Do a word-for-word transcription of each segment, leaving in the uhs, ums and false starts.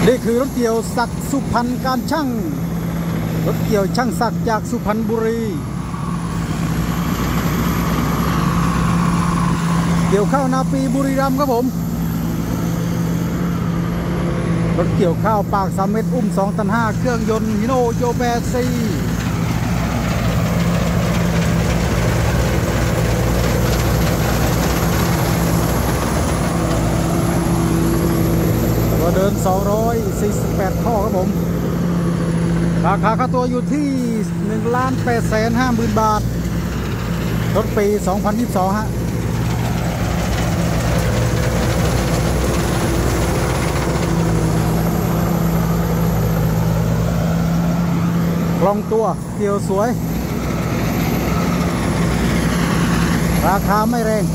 นี่คือรถเกี่ยวศักดิ์สุพรรณการช่างรถเกี่ยวช่างศักดิ์จากสุพรรณบุรีเกี่ยวข้าวนาปีบุรีรัมย์ครับผมรถเกี่ยวข้าวปากสามเมตรอุ้มสองตันห้าเครื่องยนต์ฮิโนโยแปดซีเดินสองร้อยสี่สิบแปดข้อครับผมราคาค่าตัวอยู่ที่ หนึ่งล้านแปดแสนห้าหมื่น บาทรถปีสองพันยี่สิบสองฮะกล่องตัวเกี่ยวสวยราคาไม่แรง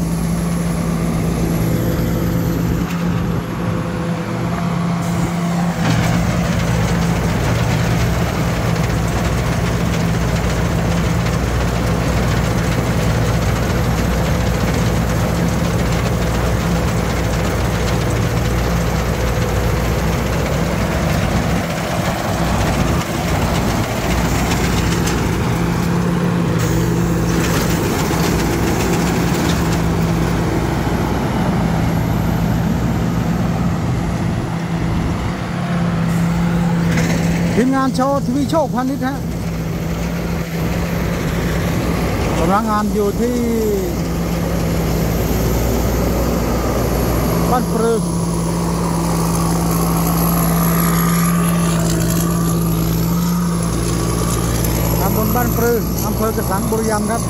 ทีมงานโชว์ทีวีโชคพาณิชย์ฮะกำลังงานอยู่ที่บ้านปรือตำบลบ้านปรืออำเภอกระสังบุรีรัมย์ครับ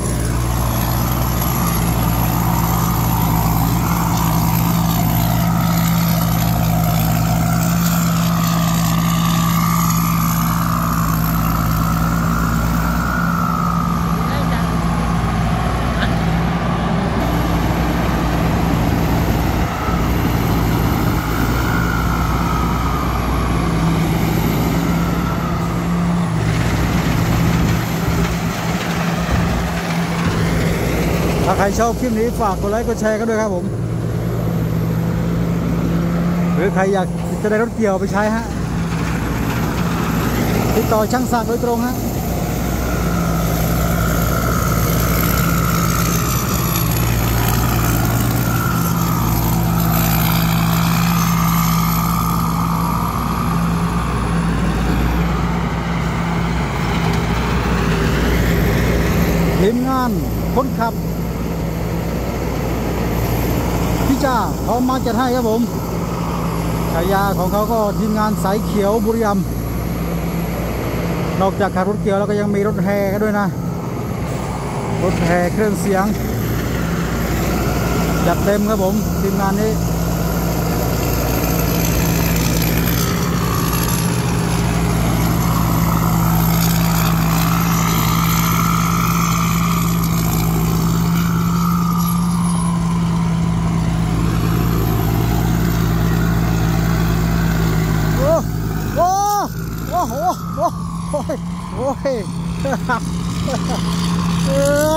ถ้าใครชอบคลิปนี้ฝากกดไลค์กดแชร์กันด้วยครับผมหรือใครอยากจะได้รถเกี่ยวไปใช้ฮะติดต่อช่างศักดิ์โดยตรงฮะทีมงานคนขับพี่จ้าเขามาจัดให้ครับผมฉายาของเขาก็ทีมงานสายเขียวบุรีรัมย์นอกจากขับรถเกี่ยวแล้วก็ยังมีรถแห่กันด้วยนะรถแห่เครื่องเสียงจัดเต็มครับผมทีมงานนี้โอ้โหโอ้โหโอ้ยเออ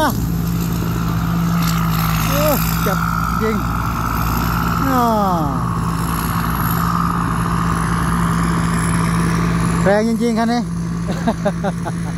เออจับจริงอ่าแรงจริงๆคันนี้